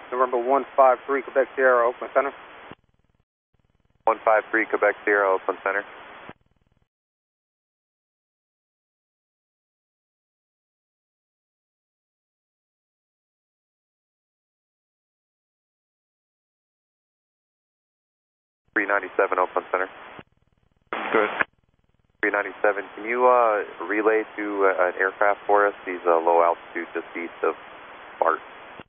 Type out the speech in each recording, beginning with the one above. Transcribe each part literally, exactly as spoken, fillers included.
November one five three, Quebec Sierra, Oakland Center. one five three, Quebec Sierra, Oakland Center. three ninety-seven, Oakland Center. Good. three ninety-seven, can you uh, relay to uh, an aircraft for us? He's uh, low altitude just east of Bart.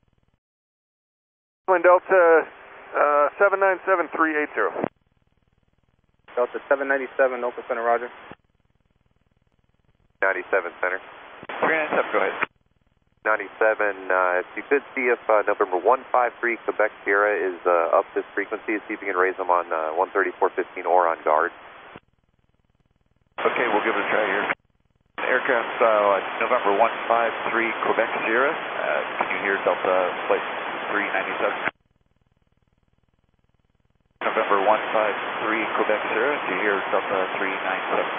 Twin Delta uh, seven nine seven three eight zero. Delta seven ninety-seven, Oakland Center, roger. ninety-seven, Center. three ninety-seven, go ahead. ninety-seven, uh, if you could see if uh, November one five three Quebec Sierra is uh, up this frequency, see if you can raise them on uh, one thirty-four fifteen or on guard. Okay, we'll give it a try here. Aircraft uh, November one five three Quebec Sierra. Uh, can you hear Delta flight three ninety-seven? November one five three Quebec Sierra, do you hear Delta three ninety-seven?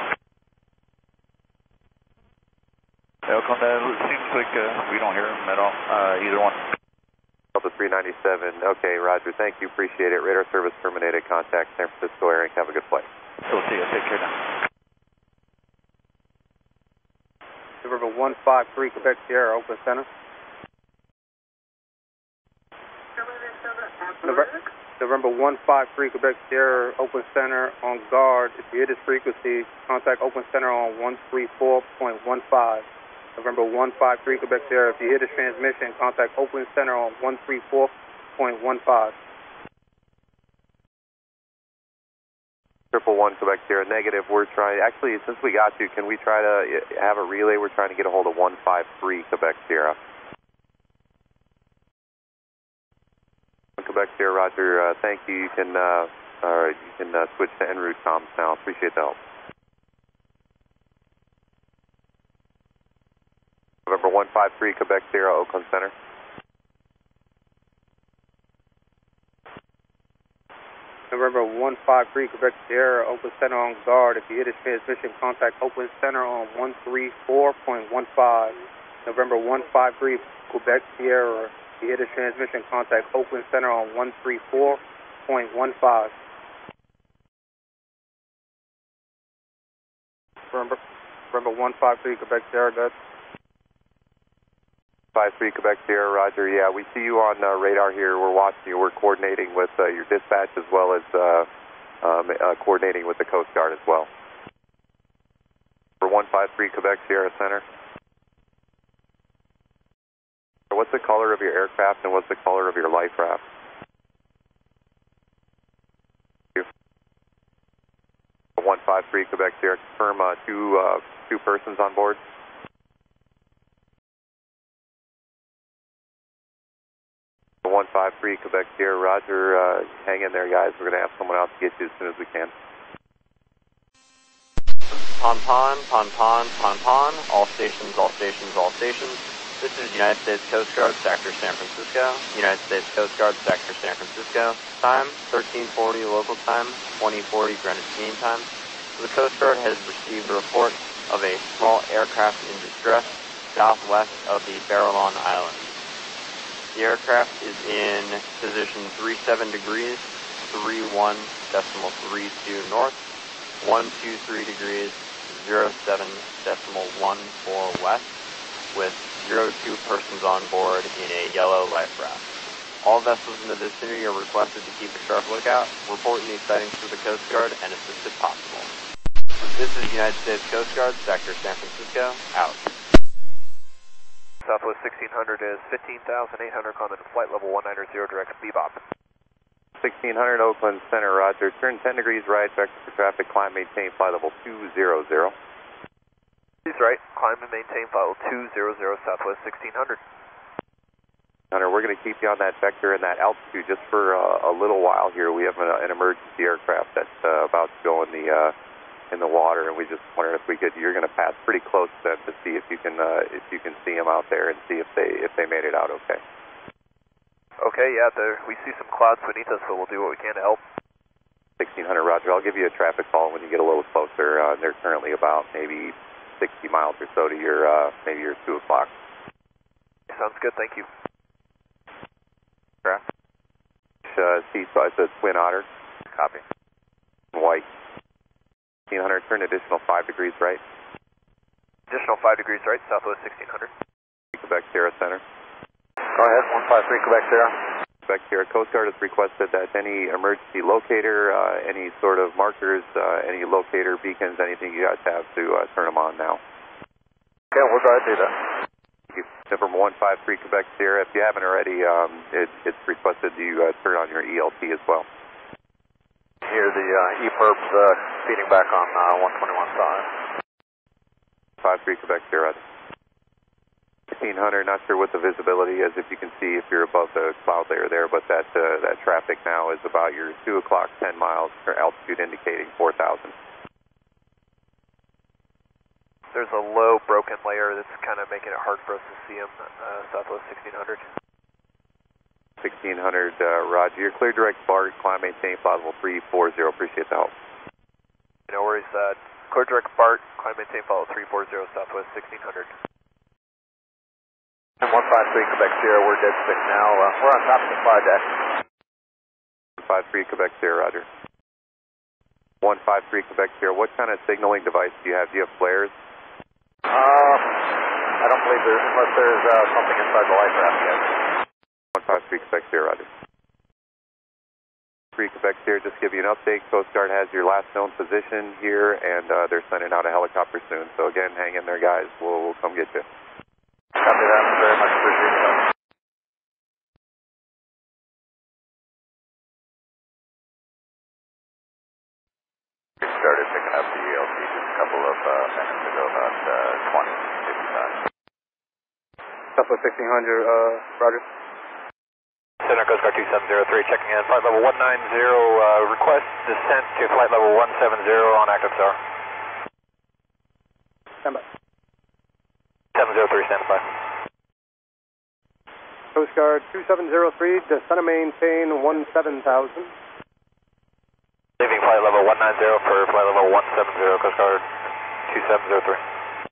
Oakland, uh, it seems like uh, we don't hear them at all, uh, either one. Delta three ninety-seven, okay, roger, thank you, appreciate it. Radar service terminated, contact San Francisco Air Inc. Have a good flight. We'll see you, take care now. November one five three, Quebec Sierra, Oakland Center. November, November one five three, Quebec Sierra, Oakland Center, on guard. If you hear this frequency, contact Oakland Center on one three four point one five. November one five three, Quebec Sierra, if you hear this transmission, contact Oakland Center on one three four point one five. Triple one Quebec Sierra, negative. We're trying, actually, since we got you, can we try to have a relay? We're trying to get a hold of one five three Quebec Sierra. Quebec Sierra, roger, uh, thank you. You can, uh, all right, you can uh, switch to en route comms now. Appreciate the help. November one five three Quebec Sierra, Oakland Center. November one five three, Quebec Sierra, Oakland Center, on guard. If you hear this transmission, contact Oakland Center on one three four point one five. November one five three, Quebec Sierra, if you hear this transmission, contact Oakland Center on one three four point one five. November, November one five three, Quebec Sierra, good. five three Quebec Sierra, roger. Yeah, we see you on uh, radar here. We're watching you. We're coordinating with uh, your dispatch as well as uh, um, uh, coordinating with the Coast Guard as well. For one five three Quebec Sierra Center. What's the color of your aircraft and what's the color of your life raft? one five three Quebec Sierra, confirm uh, two, uh, two persons on board. one five three Quebec Sierra, roger, uh, hang in there guys, we're going to have someone out to get you as soon as we can. Pon Pon, Pon Pon, Pon Pon, all stations, all stations, all stations. This is United States Coast Guard, Sector San Francisco. United States Coast Guard, Sector San Francisco. Time, thirteen forty local time, twenty forty Greenwich Mean Time. The Coast Guard has received a report of a small aircraft in distress southwest of the Farallon Islands. The aircraft is in position three seven degrees, three one decimal three two north, one two three degrees, zero seven decimal one four west, with zero two persons on board in a yellow life raft. All vessels in the vicinity are requested to keep a sharp lookout, report any sightings to the Coast Guard, and assist if possible. This is United States Coast Guard, Sector San Francisco, out. Southwest sixteen hundred is fifteen thousand eight hundred, on the flight level one ninety, direct bebop. sixteen hundred Oakland Center, roger. Turn ten degrees right, vector for traffic, climb, maintain flight level two hundred. Please right, climb and maintain flight level two hundred, Southwest sixteen hundred. Hunter, we're going to keep you on that vector and that altitude just for uh, a little while here. We have an, an emergency aircraft that's uh, about to go in the uh, in the water, and we just wondered if we could. You're going to pass pretty close to them to see if you can uh, if you can see them out there and see if they if they made it out okay. Okay, yeah, there we see some clouds beneath us, so we'll do what we can to help. sixteen hundred, roger. I'll give you a traffic call when you get a little closer. Uh, they're currently about maybe sixty miles or so to your uh, maybe your two o'clock. Sounds good, thank you. Crash. T, so it's a Twin Otter. Copy. White. sixteen hundred, turn additional five degrees right. Additional five degrees right, Southwest sixteen hundred. Quebec Sierra Center. Go ahead, one five three Quebec Sierra. Quebec Sierra. Coast Guard has requested that any emergency locator, uh, any sort of markers, uh, any locator beacons, anything you guys have to uh, turn them on now. Okay, we'll go ahead and do that. Thank you. Number one five three Quebec Sierra. If you haven't already, um, it, it's requested you uh, turn on your E L T as well. Here the uh, E-Perps uh, feeding back on uh, one twenty-one five. five three Quebec Sierra. sixteen hundred, not sure what the visibility is, if you can see if you're above the cloud layer there, but that uh, that traffic now is about your two o'clock, ten miles, or altitude indicating four thousand. There's a low broken layer that's kind of making it hard for us to see them, uh, Southwest sixteen hundred. sixteen hundred, uh, Roger. You're clear direct BART, climb maintain, plausible three four zero. Appreciate the help. No worries, uh, clear direct BART, climb maintain, follow three four zero, Southwest sixteen hundred. one five three Quebec Sierra, we're dead stick now. Uh, we're on top of the flight deck. one five three Quebec Sierra, Roger. one five three Quebec Sierra, what kind of signaling device do you have? Do you have flares? Uh, I don't believe there's, unless there's uh, something inside the light craft yet. one five three Quebec Sierra, Roger. three Quebec Sierra, just give you an update. Coast Guard has your last known position here, and uh, they're sending out a helicopter soon. So again, hang in there, guys. We'll, we'll come get you. Copy that. Very much appreciate that. We started picking up the E L T just a couple of uh, minutes ago, about uh, twenty fifty-five. Southwest sixteen hundred, uh, Roger. Center Coast Guard two seven zero three checking in. Flight level one nine zero, uh, request descent to flight level one seven zero on active tower. Stand by. seven zero three, stand by. Coast Guard two seven zero three, descend and maintain one seven thousand. Leaving flight level one nine zero for flight level one seven zero, Coast Guard two seven zero three.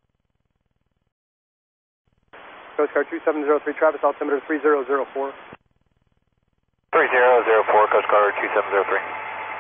Coast Guard two seven zero three, Travis altimeter three zero zero four. three zero zero four, Coast Guard two seven zero three.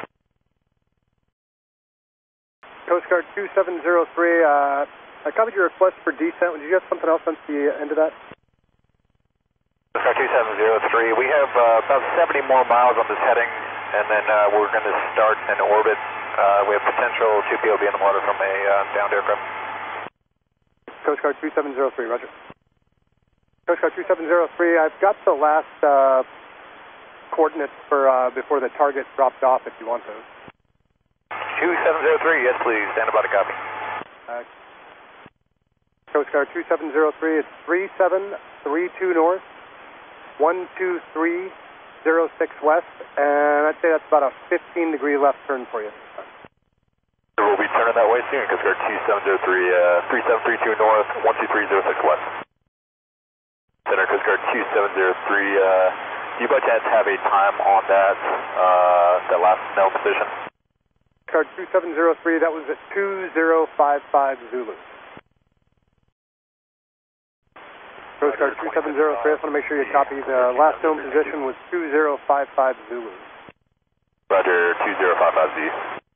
Coast Guard two seven zero three, uh, I copied your request for descent. Would you have something else on the end of that? Coast Guard two seven zero three, we have uh, about seventy more miles on this heading, and then uh, we're going to start an orbit. Uh, we have potential two P O V in the water from a uh, downed aircraft. Coast Guard two seven zero three, roger. Coast Guard two seven zero three, I've got the last uh, coordinates for uh, before the target dropped off if you want those. two seven zero three, yes please, stand by to copy. Uh, Coast Guard two seven zero three, it's three seven three two north, one two three zero six west, and I'd say that's about a fifteen degree left turn for you. We'll be turning that way soon, Coast Guard two seven zero three, uh, three seven three two north, one two three zero six west. Center Coast Guard two seven zero three, uh, do you by chance have a time on that, uh, that last known position? Coast Guard two seven zero three, that was at two zero five five Zulu. Coast Guard two seven zero three, I just want to make sure you copy the last known position was two zero five five Zulu. Roger, two zero five five Z.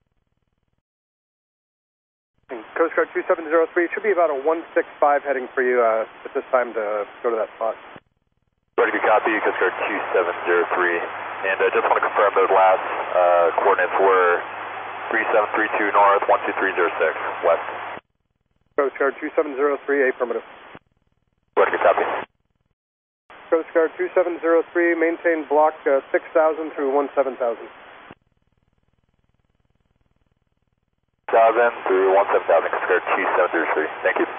And Coast Guard two seven zero three, it should be about a one six five heading for you uh, at this time to go to that spot. Ready to copy, Coast Guard two seven zero three. And I uh, just want to confirm those last uh, coordinates were three seven three two north, one two three zero six west. Coast Guard two seven zero three, affirmative. Ready to copy. Coast Guard two seven zero three, maintain block uh, six thousand through one seven thousand. Thousand through one seven thousand, Coast Guard two seven zero three. Thank you.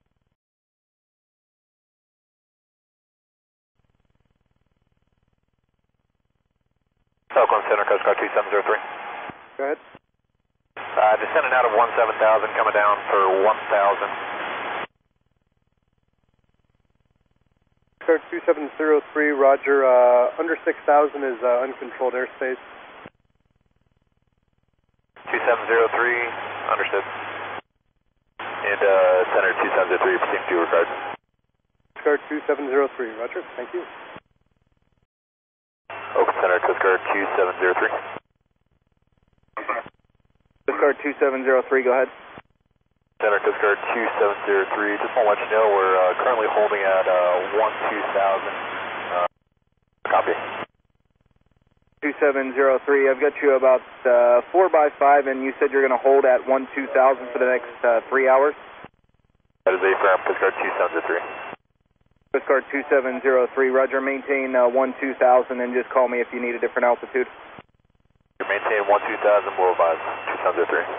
Oakland Center, Coast Guard two seven zero three. Go ahead. Uh, descending out of one seven thousand, coming down for one thousand. Coast Guard two seven zero three, roger. Uh, under six thousand is uh, uncontrolled airspace. two seven zero three, understood. And uh, Center two seven zero three, proceed to regard. Coast Guard two seven zero three, roger. Thank you. Open Center, Coast Guard two seven zero three. Coast Guard two seven zero three, go ahead. Center, Coast Guard two seven zero three. Just want to let you know we're uh, currently holding at uh, one two thousand. Uh, copy. two seven zero three, I've got you about uh, four by five, and you said you're going to hold at one two thousand for the next uh, three hours? That is affirmed, Coast Guard two seven zero three. Coast Guard two seven zero three, roger, maintain uh, one two thousand, and just call me if you need a different altitude. You maintain one two thousand, we'll advise, two seven zero three.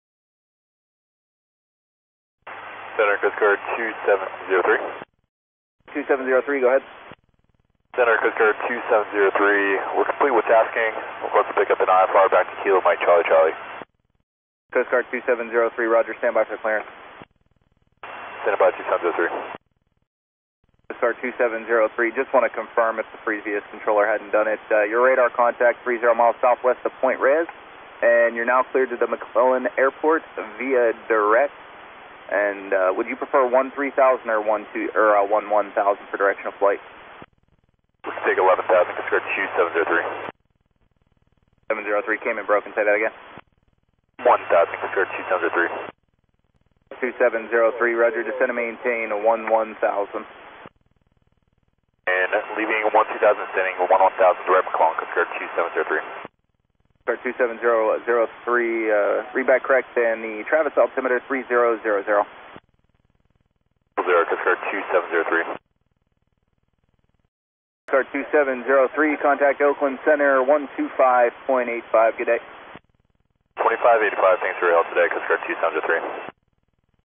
Center, Coast Guard two seven zero three. two seven zero three, go ahead. Center, Coast Guard two seven zero three, we're complete with tasking. We're supposed to pick up an I F R back to Kilo Mike Charlie Charlie. Coast Guard two seven zero three, roger, stand by for clearance. Stand by two seven zero three. Coast Guard two seven zero three, just want to confirm if the previous controller hadn't done it. Uh, your radar contact three zero miles southwest of Point Reyes, and you're now cleared to the McClellan Airport via direct. And uh, would you prefer one three thousand or one two or uh, one one thousand for directional flight? Let's take eleven thousand, Coast Guard two seven zero three. seven zero three came in broken, say that again. one thousand, Coast Guard two seven zero three. two seven zero three, roger, descend and maintain one one thousand. And leaving one two thousand, sending one one thousand direct McClellan, Coast Guard two seven zero three. Coast Guard two seven zero three, uh, read back correct, and the Travis altimeter three zero zero zero. Zero, Coast Guard two seven zero three. Coast Guard two seven zero three, contact Oakland Center one two five point eight five, good day. twenty-five eighty-five, thanks for your help today, Coast Guard two seven zero three.